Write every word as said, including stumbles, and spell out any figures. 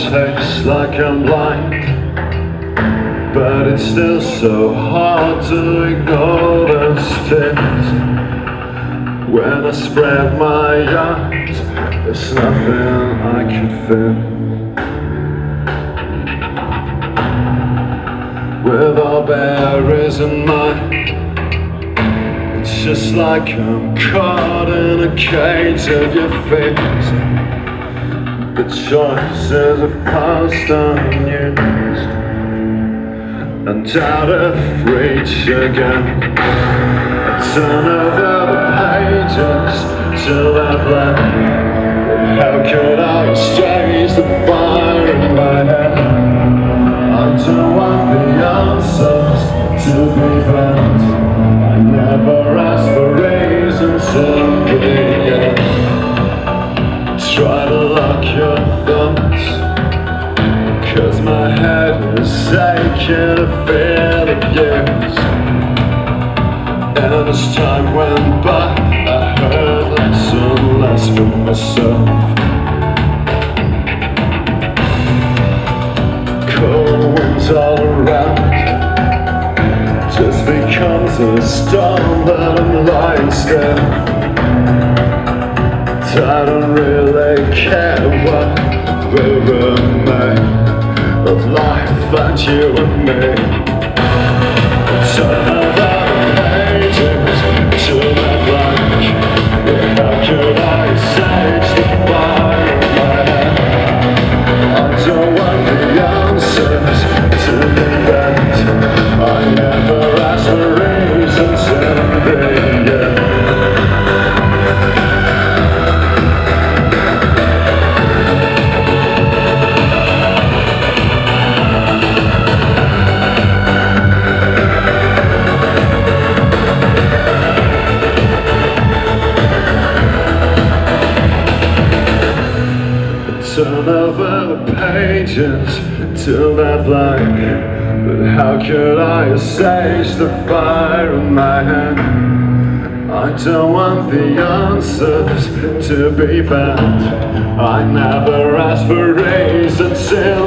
tastes like I'm blind, but it's still so hard to ignore those things. When I spread my arms, there's nothing I can feel. With all berries in mind, it's just like I'm caught in a cage of your face. The choices have passed unused and out of reach again. I turn over the pages till they're blank. How could I exchange the fire in my head? I don't want the answers to be found. I never ask for reasons in the end. Try to lock your thoughts, cause my head is aching to feel the years. And as time went by, I heard less and less from myself. Cold winds all around, just becomes a storm that I'm lying still. I don't really care what we remain of life and you and me. Turn over the pages to the blank. How could I sage the fire in my head? I don't want the answers to the end. I never ask for reasons in the end. Turn over the pages till they're blank. But how could I assuage the fire in my head? I don't want the answers to be bad. I never ask for reasons in